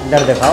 इधर दिखाओ।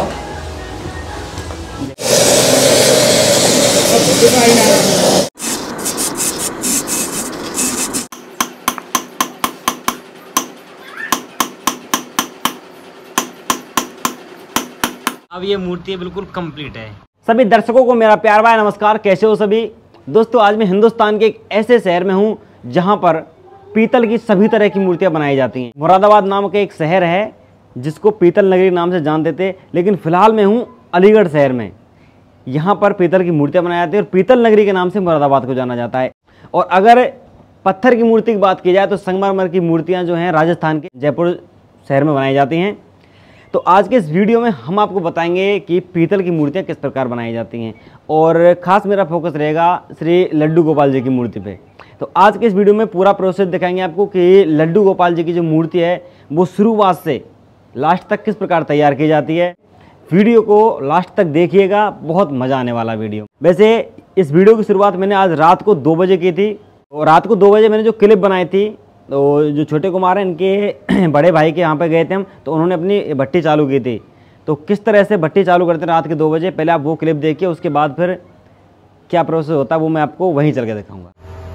अब ये मूर्ति बिल्कुल कंप्लीट है। सभी दर्शकों को मेरा प्यार भरा नमस्कार। कैसे हो सभी दोस्तों? आज मैं हिंदुस्तान के एक ऐसे शहर में हूँ जहाँ पर पीतल की सभी तरह की मूर्तियाँ बनाई जाती हैं। मुरादाबाद नाम का एक शहर है जिसको पीतल नगरी नाम से जानते थे, लेकिन फिलहाल मैं हूँ अलीगढ़ शहर में। यहाँ पर पीतल की मूर्तियाँ बनाई जाती हैं और पीतल नगरी के नाम से मुरादाबाद को जाना जाता है। और अगर पत्थर की मूर्ति की बात की जाए तो संगमरमर की मूर्तियाँ जो हैं राजस्थान के जयपुर शहर में बनाई जाती हैं। तो आज के इस वीडियो में हम आपको बताएंगे कि पीतल की मूर्तियाँ किस प्रकार बनाई जाती हैं और ख़ास मेरा फोकस रहेगा श्री लड्डू गोपाल जी की मूर्ति पे। तो आज के इस वीडियो में पूरा प्रोसेस दिखाएंगे आपको कि लड्डू गोपाल जी की जो मूर्ति है वो शुरुआत से लास्ट तक किस प्रकार तैयार की जाती है। वीडियो को लास्ट तक देखिएगा, बहुत मज़ा आने वाला वीडियो। वैसे इस वीडियो की शुरुआत मैंने आज रात को 2 बजे की थी और रात को 2 बजे मैंने जो क्लिप बनाई थी तो जो छोटे कुमार हैं इनके बड़े भाई के यहाँ पे गए थे हम, तो उन्होंने अपनी भट्टी चालू की थी। तो किस तरह से भट्टी चालू करते हैं रात के 2 बजे, पहले आप वो क्लिप देखिए, उसके बाद फिर क्या प्रोसेस होता है वो मैं आपको वहीं चल के दिखाऊँगा।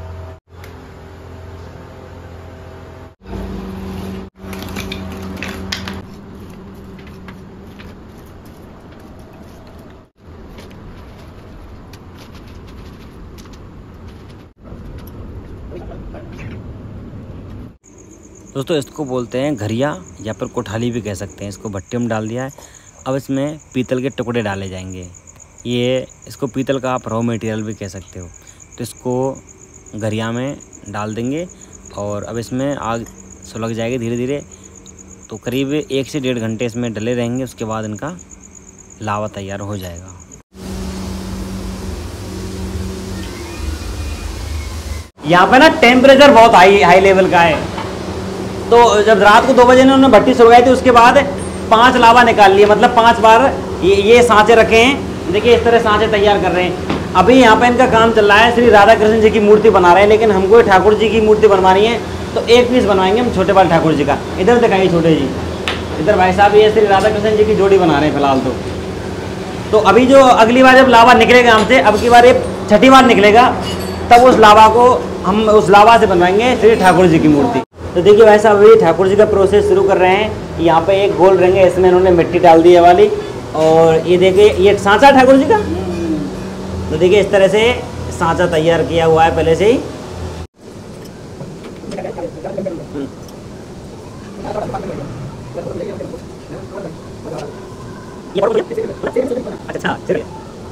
दोस्तों इसको बोलते हैं घरिया या फिर कोठाली भी कह सकते हैं। इसको भट्टी में डाल दिया है। अब इसमें पीतल के टुकड़े डाले जाएंगे। ये इसको पीतल का आप रॉ मटेरियल भी कह सकते हो। तो इसको घरिया में डाल देंगे और अब इसमें आग सुलग जाएगी धीरे धीरे। तो करीब 1 से 1.5 घंटे इसमें डले रहेंगे। उसके बाद इनका लावा तैयार हो जाएगा। यहाँ पे ना टेम्परेचर बहुत हाई लेवल का है। तो जब रात को 2 बजे उन्होंने भट्टी सुलगाई थी उसके बाद 5 लावा निकाल लिए, मतलब 5 बार ये सांचे रखे हैं। देखिए इस तरह सांचे तैयार कर रहे हैं। अभी यहाँ पे इनका काम चल रहा है। श्री राधा कृष्ण जी की मूर्ति बना रहे हैं, लेकिन हमको ठाकुर जी की मूर्ति बनवानी है तो 1 पीस बनवाएंगे हम छोटे वाले ठाकुर जी का। इधर दिखाइए छोटे जी, इधर भाई साहब ये श्री राधा कृष्ण जी की जोड़ी बना रहे हैं फिलहाल। तो अभी जो अगली बार जब लावा निकलेगा हमसे, अब की बार ये 6ठी बार निकलेगा, तब उस लावा को हम उस लावा से बनवाएंगे श्री ठाकुर जी की मूर्ति। तो देखिए भाई साहब अभी ठाकुर जी का प्रोसेस शुरू कर रहे हैं। यहाँ पे एक गोल रहेंगे, इसमें इन्होंने मिट्टी डाल दी है वाली। और ये देखिए ये सांचा ठाकुर जी का। तो देखिए इस तरह से सांचा तैयार किया हुआ है पहले से ही। अच्छा चलिए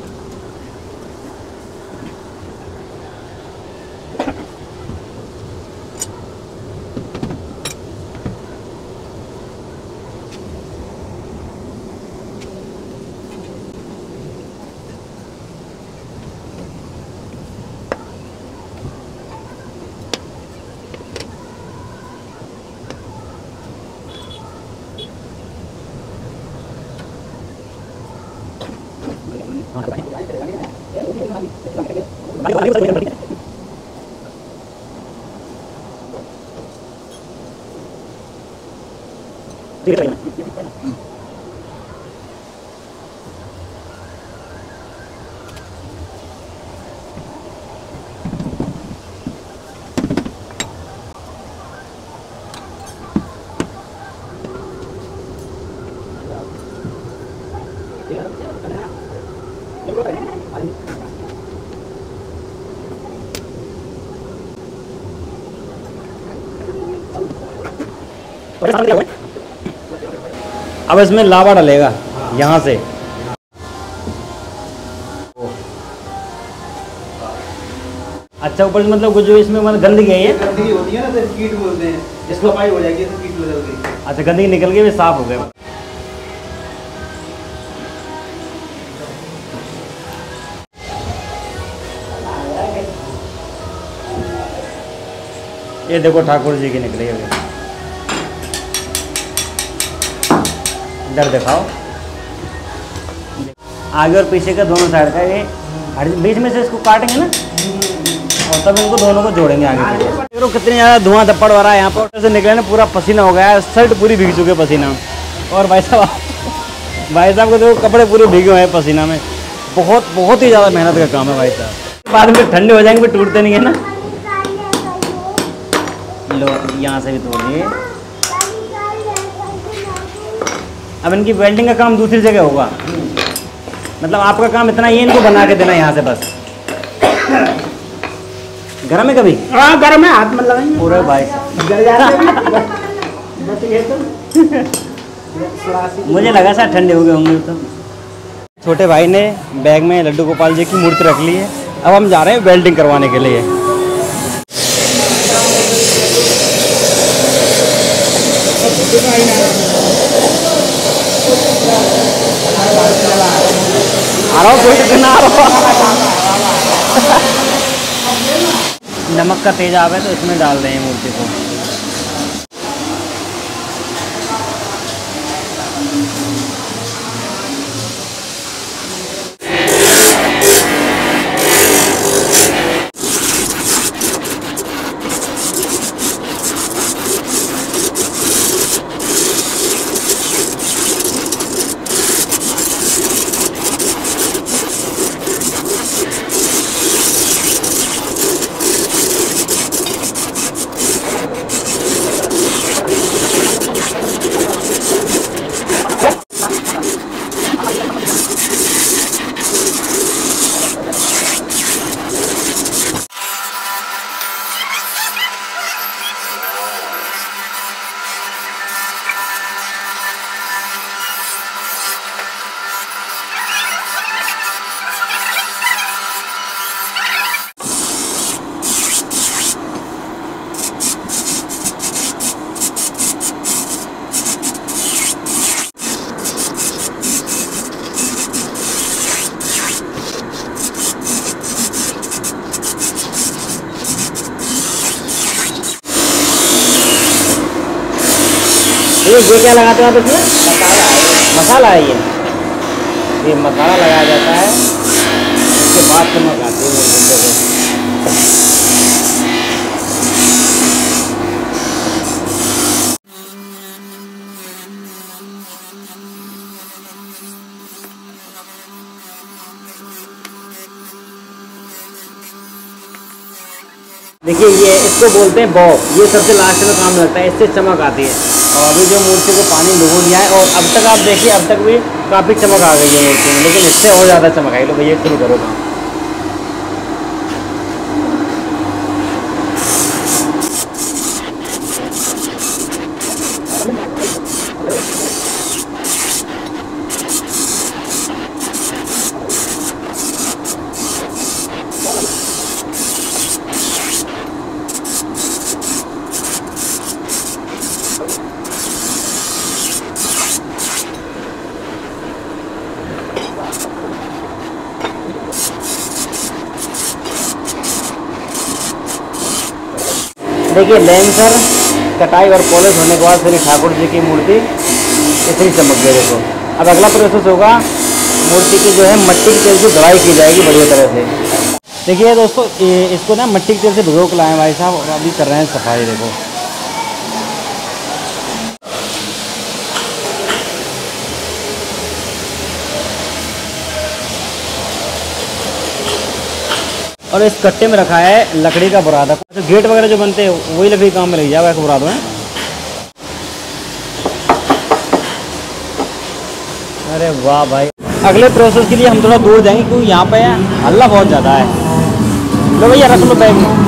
अब इसमें लावा डलेगा यहाँ से। अच्छा ऊपर से मतलब जो इसमें मतलब गंदगी है, ये गंदगी होती है ना, तो कीट बोलते हैं। इसको सफाई हो जाएगी तो कीट बदल गई। अच्छा गंदगी निकल के भी साफ हो गया। ये देखो ठाकुर जी की निकली है। इधर दिखाओ, आगे और पीछे का दोनों साइड का ये बीच में से इसको काटेंगे ना और तब इनको दोनों को जोड़ेंगे आगे पीछे। देखो कितने ज़्यादा धुआं धप्पड़ हो रहा है यहाँ पर से निकले ना, पूरा पसीना हो गया है, शर्ट पूरी भीग चुके पसीना। और भाई साहब भाई साहब को देखो कपड़े पूरे भीगे हुए हैं पसीना में। बहुत बहुत ही ज़्यादा मेहनत का काम है भाई साहब। बाद में ठंडे हो जाएंगे फिर टूटते नहीं है ना। लो यहाँ से भी तोड़िए। अब इनकी वेल्डिंग का काम दूसरी जगह होगा, मतलब आपका काम इतना ही है इनको बना के देना यहाँ से बस। घर में कभी हाँ घर में हाथ में लगाएंगे पूरे भाई मुझे लगा शायद ठंडे हो गए होंगे तो। छोटे भाई ने बैग में लड्डू गोपाल जी की मूर्ति रख ली है। अब हम जा रहे हैं वेल्डिंग करवाने के लिए। आ रहा हूँ कोई दिक्कत ना आ रहा। नमक का तेजाब है तो इसमें डाल रहे हैं मूर्ति को। ये क्या लगाते हैं आप इसमें? मसाला है ये मसाला लगाया जाता है, उसके बाद चमक आती है मूर्ति पे। देखिए ये इसको बोलते हैं बॉब, ये सबसे लास्ट में काम लगता है, इससे चमक आती है। और अभी जो मूर्ति को पानी डुबो दिया है और अब तक आप देखिए अब तक भी काफ़ी चमक आ गई है मूर्ति में, लेकिन इससे और ज़्यादा चमक आई। लो भैया शुरू करो काम। देखिए लेंसर कटाई और पॉलिश होने के बाद श्री ठाकुर जी की मूर्ति इतनी चमक गई। देखो अब अगला प्रोसेस होगा, मूर्ति की जो है मट्टी के तेल से धुलाई की जाएगी बढ़िया तरह से। देखिए दोस्तों इसको ना मट्टी के तेल से भिगो के लाए भाई साहब और अभी कर रहे हैं सफाई। देखो और इस कट्टे में रखा है लकड़ी का बुरादा। तो गेट वगैरह जो बनते हैं वही लकड़ी काम में लग जाएगा बुरादा में। अरे वाह भाई, अगले प्रोसेस के लिए हम थोड़ा दूर जाएंगे क्योंकि यहाँ पे हल्ला बहुत ज़्यादा है। लो भैया रख लो बैग में।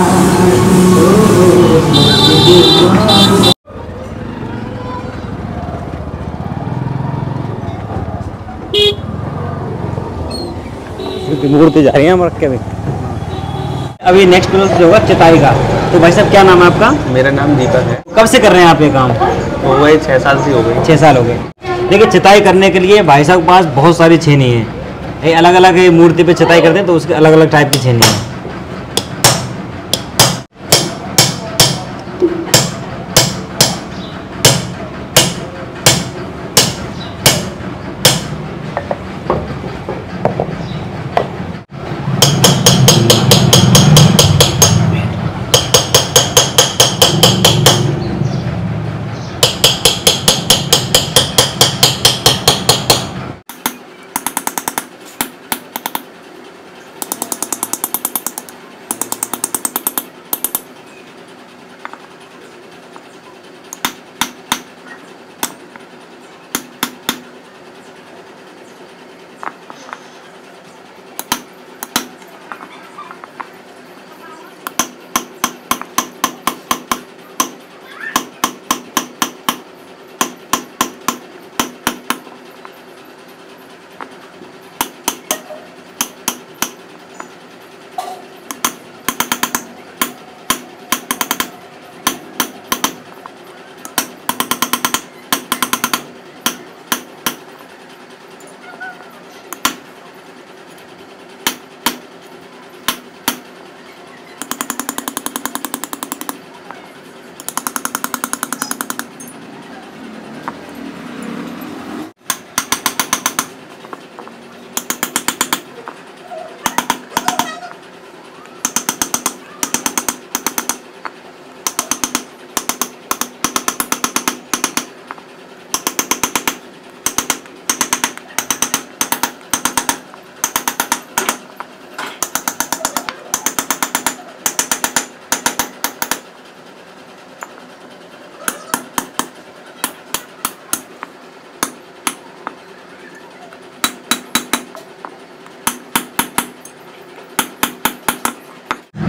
मूर्ति जा रही है हम रख के भी। अभी नेक्स्ट प्रोसेस होगा चिताई का। तो भाई साहब क्या नाम है आपका? मेरा नाम दीपक है। कब से कर रहे हैं आप ये काम? वो वही 6 साल से हो गई। 6 साल हो गए। देखिए चिताई करने के लिए भाई साहब के पास बहुत सारी छेनी है। ये अलग अलग मूर्ति पे चिताई करते हैं तो उसके अलग अलग टाइप की छेनी है।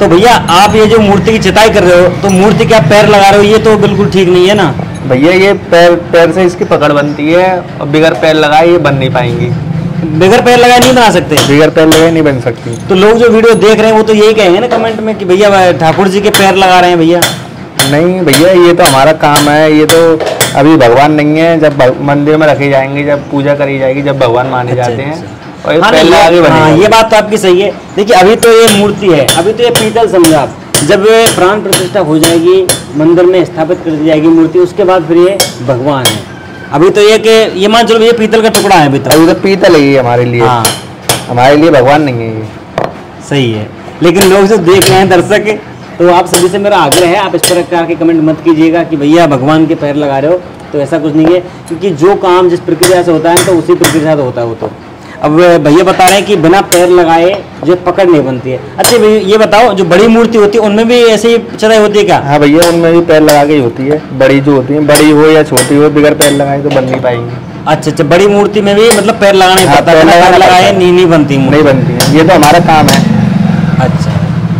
तो भैया आप ये जो मूर्ति की चिताई कर रहे हो तो मूर्ति के आप पैर लगा रहे हो, ये तो बिल्कुल ठीक नहीं है ना भैया। ये पैर से इसकी पकड़ बनती है और बिगर पैर लगाए ये बन नहीं पाएंगी। बगैर पैर लगाए नहीं बना सकते? बिगर पैर लगाए नहीं बन सकती। तो लोग जो वीडियो देख रहे हैं वो तो यही कहेंगे ना कमेंट में कि भैया ठाकुर जी के पैर लगा रहे हैं भैया। नहीं भैया, ये तो हमारा काम है। ये तो अभी भगवान नहीं है, जब मंदिर में रखे जाएंगे, जब पूजा करी जाएगी, जब भगवान माने जाते हैं और हाँ, पैर लगा के बनेगा। ये बात तो आपकी सही है। देखिए अभी तो ये मूर्ति है, अभी तो ये पीतल समझा आप। जब ये प्राण प्रतिष्ठा हो जाएगी, मंदिर में स्थापित कर दी जाएगी मूर्ति, उसके बाद फिर ये भगवान है। अभी तो ये कि ये मान चलो ये पीतल का टुकड़ा है। अभी तो पीतल है ये हमारे लिए। हाँ, हमारे लिए भगवान नहीं है ये। सही है। लेकिन लोग जो देख रहे हैं दर्शक, तो आप सभी से मेरा आग्रह है, आप इस प्रकार के कमेंट मत कीजिएगा कि भैया भगवान के पैर लगा रहे हो। तो ऐसा कुछ नहीं है, क्योंकि जो काम जिस प्रक्रिया से होता है तो उसी प्रक्रिया से होता है वो तो। अब भैया बता रहे हैं कि बिना पैर लगाए जो पकड़ नहीं बनती है। अच्छा भैया ये बताओ, जो बड़ी मूर्ति होती है उनमें भी ऐसे ही चढ़ाई होती है क्या? हाँ भैया, उनमें भी पैर लगा के ही होती है। बड़ी जो होती है, बड़ी हो या छोटी हो, बिगर पैर लगाए तो बन नहीं पाएंगी। अच्छा, बड़ी मूर्ति में भी मतलब पैर लगाने हाँ, पड़ता है, पैर लगाए नहीं बनती मूर्ति। नहीं बनती है, ये तो हमारा काम है। अच्छा,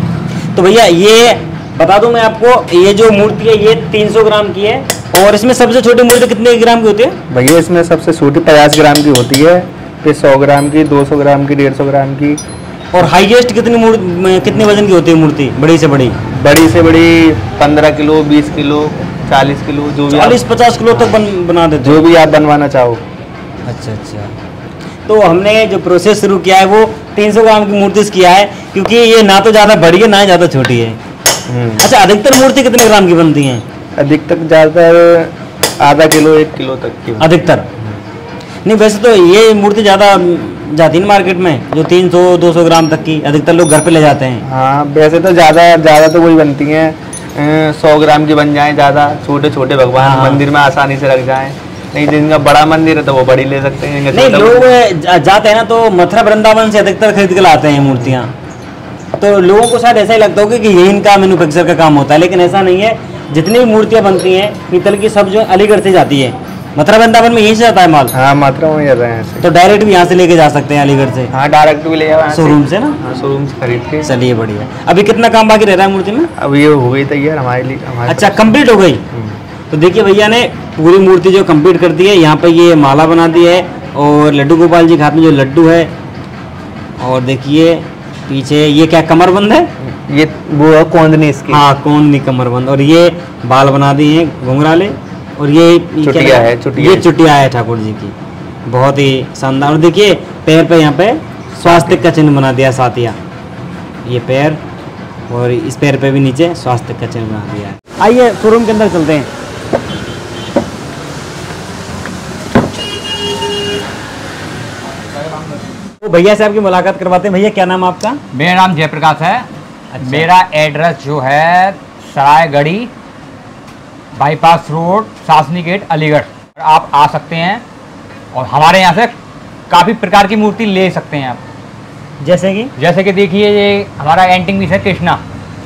तो भैया ये बता दूं मैं आपको, ये जो मूर्ति है ये 300 ग्राम की है। और इसमें सबसे छोटी मूर्ति कितने ग्राम की होती है? भैया इसमें सबसे छोटी 50 ग्राम की होती है, फिर 100 ग्राम की, 200 ग्राम की, 150 ग्राम की। और हाईएस्ट कितने वजन की होती है मूर्ति, बड़ी से बड़ी? बड़ी से बड़ी 15 किलो, 20 किलो, 40 किलो, जो भी 40-50 किलो तक बना देते जो भी आप बनवाना चाहो। अच्छा, तो हमने जो प्रोसेस शुरू किया है वो 300 ग्राम की मूर्ति से किया है, क्योंकि ये ना तो ज़्यादा बड़ी है ना ही ज़्यादा छोटी है। अच्छा, अधिकतर मूर्ति कितने ग्राम की बनती हैं? अधिकतर ज़्यादातर आधा किलो 1 किलो तक की अधिकतर। नहीं वैसे तो ये मूर्ति ज़्यादा जाती है मार्केट में, जो 300-200 ग्राम तक की अधिकतर लोग घर पे ले जाते हैं। हाँ, वैसे तो ज़्यादा तो वही बनती हैं, 100 ग्राम की बन जाए ज़्यादा, छोटे छोटे भगवान हाँ। मंदिर में आसानी से रख जाएं। नहीं, जिनका बड़ा मंदिर है तो वो बड़ी ले सकते हैं। नहीं, लोग जाते हैं ना तो मथुरा वृंदावन से अधिकतर खरीद के लाते हैं मूर्तियाँ। तो लोगों को शायद ऐसा ही लगता होगा कि यही इनका मैन्युफैक्चर का काम होता है, लेकिन ऐसा नहीं है। जितनी भी मूर्तियाँ बनती हैं पीतल की, सब जो अलीगढ़ से जाती है। मथुरा वृंदावन में यहीं से जाता है माल? हाँ, मथुरा में जाता है। तो डायरेक्ट भी यहाँ से लेके जा सकते हैं अलीगढ़ से? हाँ, डायरेक्ट भी ले जाओ शोरूम से ना? हाँ, शोरूम से खरीद के। चलिए बढ़िया। अभी कितना काम बाकी रह रहा है मूर्ति में? अब ये हो गई तैयार हमारे लिए। अच्छा, कंप्लीट हो गई। तो देखिए भैया ने पूरी मूर्ति जो कंप्लीट कर दी है। यहाँ पे ये माला बना दी है और लड्डू गोपाल जी के हाथ में जो लड्डू है, और देखिए पीछे ये क्या कमरबंद है? ये वो है कोंदनी इसकी। हाँ, कोंदनी कमरबंद। और ये बाल बना दिए हैं घुंघराले, और ये चुटिया है, ये चुटिया है ठाकुर जी की, बहुत ही शानदार। और देखिए पैर पे यहाँ पे स्वास्तिक का चिन्ह बना दिया साथिया, ये पैर, और इस पैर पे भी नीचे स्वास्तिक का चिन्ह बना दिया है। आइए शोरूम के अंदर चलते हैं। तो भैया से आपकी मुलाकात करवाते हैं। भैया क्या नाम आपका? मेरा नाम जयप्रकाश है। अच्छा। मेरा एड्रेस जो है सरायगढ़ी bypass road, Sasni gate, Aligarh. आप आ सकते हैं और हमारे यहाँ से काफ़ी प्रकार की मूर्ति ले सकते हैं आप। जैसे कि देखिए ये हमारा एंटिंग पीस है कृष्णा,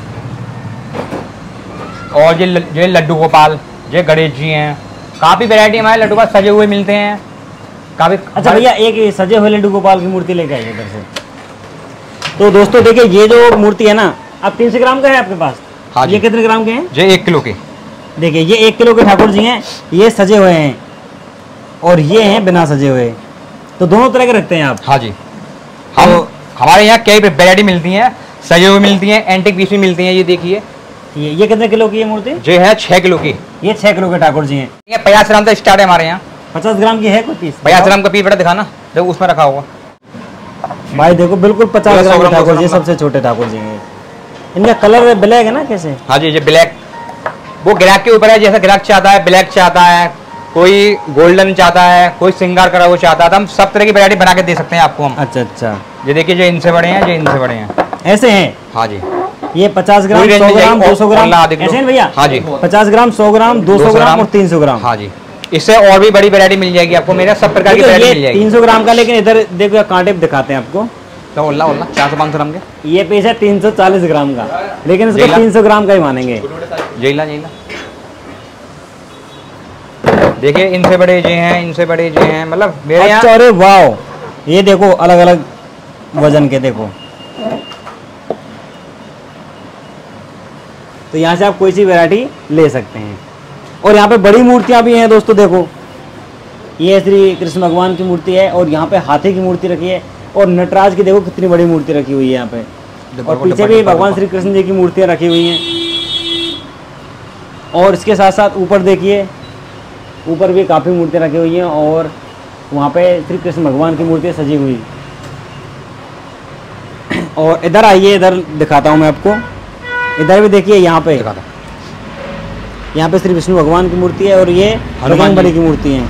और ये लड्डू गोपाल, ये गणेश जी हैं। काफ़ी वैरायटी हमारे लड्डू गोपाल सजे हुए मिलते हैं काफ़ी। अच्छा भैया, एक सजे हुए लड्डू गोपाल की मूर्ति लेके आइए इधर से। तो दोस्तों देखिए ये जो मूर्ति है ना, अब 300 ग्राम का है आपके पास? हाँ जी। ये कितने ग्राम के हैं? ये 1 किलो के। देखिए ये 1 किलो के ठाकुर जी हैं, ये सजे हुए हैं, और ये हैं बिना सजे हुए। तो दोनों तरह के रखते हैं आप? हाँ जी। हमारे यहाँ कई वैरायटी मिलती हैं, सजे हुए मिलती हैं, एंटिक पीस भी मिलती हैं। ये देखिए ये कितने किलो की है मूर्ति? जो है 6 किलो की। ये 6 किलो के ठाकुर जी हैं। ये 50 ग्राम से स्टार्ट है हमारे यहाँ। 50 ग्राम की है कोई पीस? 50 ग्राम का पीस बेटा दिखाना, देखो उसमें रखा होगा भाई। देखो बिल्कुल 50 ग्राम के ठाकुर जी, 200 सबसे छोटे ठाकुर जी हैं। इनका कलर ब्लैक है ना कैसे? हाँ जी, ये ब्लैक, वो ग्राहक के ऊपर है, जैसा ग्राहक चाहता है, ब्लैक चाहता है, कोई गोल्डन चाहता है, कोई श्रृंगार करा वो चाहता है, तो हम सब तरह की वैरायटी बना के दे सकते हैं आपको हम। अच्छा। ये देखिए, जो इनसे बड़े हैं, जो इनसे बड़े हैं, ऐसे हैं? हाँ जी। ये 50 ग्राम, 100 ग्राम, 200 ग्राम ऐसे हैं भैया? हाँ जी। 50 ग्राम, 100 ग्राम, 200 ग्राम और 300 ग्राम। हाँ जी। इससे और भी बड़ी वैरायटी मिल जाएगी आपको, मेरे सब प्रकार की वैरायटी मिल जाएगी। 300 ग्राम का, लेकिन इधर देखो कांटे पे दिखाते हैं आपको। तो ओल्ला 400-500 ग्राम के। ये पीस है 340 ग्राम का, लेकिन इसको 300 ग्राम का ही मानेंगे। जेला देखिए, इनसे बड़े जे हैं, इनसे बड़े जे हैं, मतलब मेरे यहाँ। अरे वाह, ये देखो अलग अलग वजन के, देखो तो यहाँ से आप कोई सी वैरायटी ले सकते हैं। और यहाँ पे बड़ी मूर्तियाँ भी हैं दोस्तों, देखो ये श्री कृष्ण भगवान की मूर्ति है और यहाँ पे हाथी की मूर्ति रखी है और नटराज की देखो कितनी बड़ी मूर्ति रखी हुई है यहाँ पे, और पीछे भी भगवान श्री कृष्ण जी की मूर्तियाँ रखी हुई हैं। और इसके साथ साथ ऊपर देखिए, ऊपर भी काफ़ी मूर्तियाँ रखी हुई हैं और वहाँ पे श्री कृष्ण भगवान की मूर्तियाँ सजी हुई। और इधर आइए, इधर दिखाता हूँ मैं आपको। इधर भी देखिए, यहाँ पे श्री विष्णु भगवान की मूर्ति है और ये हनुमान बली की मूर्ति है।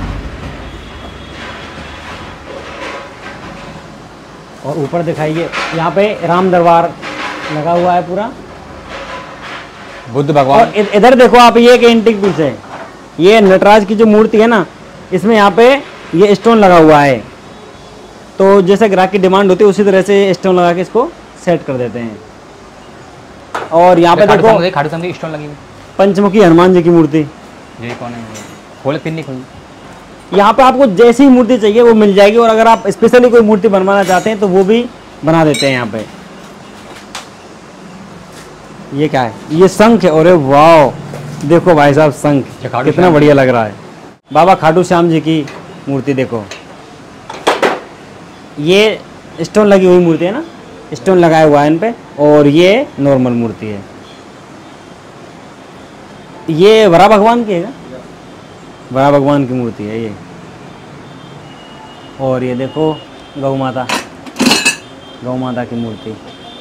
और ऊपर दिखाइए, यहाँ पे राम दरबार लगा हुआ है पूरा, बुद्ध भगवान। और इधर देखो आप, ये एक एंटीक पीस है, ये नटराज की जो मूर्ति है ना, इसमें यहाँ पे ये स्टोन लगा हुआ है। तो जैसे ग्राहक की डिमांड होती है उसी तरह से स्टोन लगा के इसको सेट कर देते हैं। और यहाँ पे देखो खाटू श्याम की स्टोन लगी हुई, पंचमुखी हनुमान जी की मूर्ति। ये कौन है? खोले पिन नहीं खोली। यहाँ पे आपको जैसी मूर्ति चाहिए वो मिल जाएगी, और अगर आप स्पेशली कोई मूर्ति बनवाना चाहते हैं तो वो भी बना देते हैं यहाँ पे। ये क्या है? ये शंख है। अरे वाह, देखो भाई साहब शंख कितना बढ़िया लग रहा है। बाबा खाटू श्याम जी की मूर्ति देखो, ये स्टोन लगी हुई मूर्ति है ना, स्टोन लगाया हुआ है इन पे, और ये नॉर्मल मूर्ति है। ये वरा भगवान की है क्या? वरा भगवान की मूर्ति है ये। और ये देखो गौ माता की मूर्ति।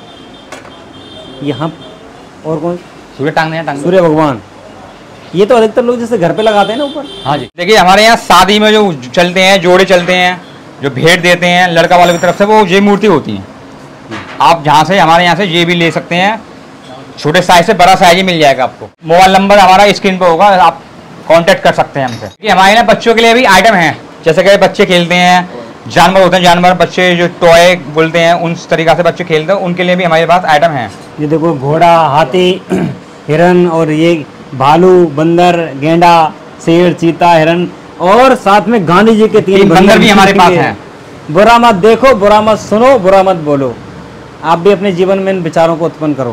यहाँ और कौन? सूर्य टांगने हैं, सूर्य भगवान। ये तो अधिकतर लोग जैसे घर पे लगाते हैं ना ऊपर। हाँ जी, देखिए हमारे यहाँ शादी में जो चलते हैं, जोड़े चलते हैं, जो भेंट देते हैं लड़का वालों की तरफ से, वो ये मूर्ति होती है। आप जहाँ से, हमारे यहाँ से ये भी ले सकते हैं, छोटे साइज से बड़ा साइज ही मिल जाएगा आपको। मोबाइल नंबर हमारा स्क्रीन पर होगा, आप कांटेक्ट कर सकते हैं हमसे। कि हमारे यहाँ बच्चों के लिए भी आइटम हैं, जैसे कि बच्चे खेलते हैं, जानवर होते हैं, जानवर बच्चे जो टॉय बोलते हैं, उन तरीक़ा से बच्चे खेलते हैं, उनके लिए भी हमारे पास आइटम हैं। ये देखो घोड़ा, हाथी, हिरन, और ये भालू, बंदर, गेंडा, शेर, चीता, हिरन, और साथ में गांधी जी के 3 बंदर भी हमारे पास हैं। बुरा मत देखो, बुरा मत सुनो, बुरा मत बोलो। आप भी अपने जीवन में इन विचारों को उत्पन्न करो।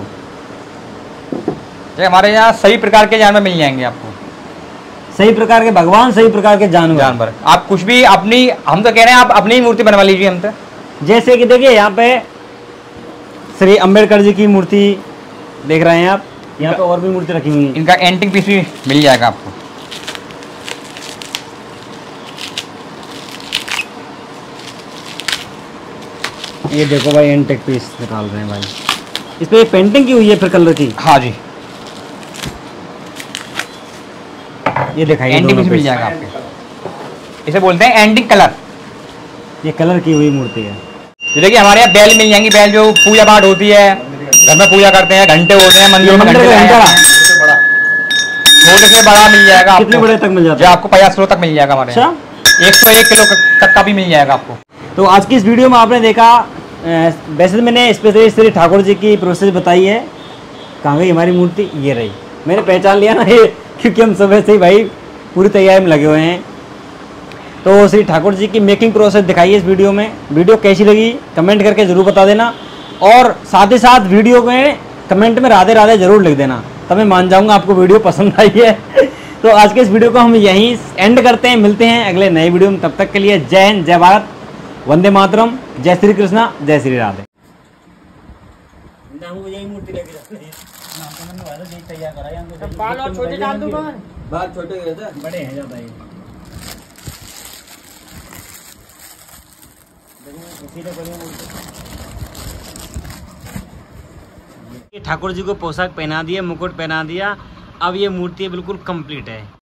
हमारे यहाँ सभी प्रकार के जानवर मिल जाएंगे आपको, सही प्रकार के भगवान, सही प्रकार के जानवर। आप कुछ भी अपनी, हम तो कह रहे हैं आप अपनी ही मूर्ति बनवा लीजिए हमसे। जैसे कि देखिए यहाँ पे श्री अंबेडकर जी की मूर्ति देख रहे हैं आप, यहाँ पे और भी मूर्ति रखी हुई है। इनका एंटिक पीस भी मिल जाएगा आपको। ये देखो भाई, एंटिक पीस निकाल रहे हैं भाई। इस पे पेंटिंग की हुई है फिर कलर की। हाँ जी, ये दिखाइए, एंटिक पीस मिल जाएगा आपको। इसे बोलते हैं एंटिक कलर। ये कलर की हुई मूर्ति है। तो देखिए हमारे यहाँ बैल मिल जाएंगी, बैल जो पूजा पाठ होती है, घर में पूजा करते हैं, घंटे होते हैं मंदिर में, छोटे से बड़ा मिल जाएगा। कितने बड़े तक मिल जाता है? आपको 50 किलो तक मिल जाएगा हमारे। 101 किलो तक का भी मिल जाएगा आपको। तो आज की इस वीडियो में आपने देखा, वैसे तो मैंने स्पेशली श्री ठाकुर जी की प्रोसेस बताई है। कहाँ गई हमारी मूर्ति? ये रही। मैंने पहचान लिया ना ये, क्योंकि हम सुबह से ही भाई पूरी तैयारी में लगे हुए हैं। तो श्री ठाकुर जी की मेकिंग प्रोसेस दिखाई है इस वीडियो में। वीडियो कैसी लगी कमेंट करके ज़रूर बता देना, और साथ ही साथ वीडियो में कमेंट में राधे राधे ज़रूर लिख देना, तब मैं मान जाऊँगा आपको वीडियो पसंद आई है। तो आज के इस वीडियो को हम यहीं एंड करते हैं। मिलते हैं अगले नए वीडियो में, तब तक के लिए जय हिंद, जय भारत, वंदे मातरम, जय श्री कृष्णा, जय श्री राधे। बाल और छोटे डाल दूंगा। बाल छोटे बड़े हैं ज्यादा ये ठाकुर जी को पोशाक पहना दिया, मुकुट पहना दिया, अब ये मूर्ति बिल्कुल कंप्लीट है।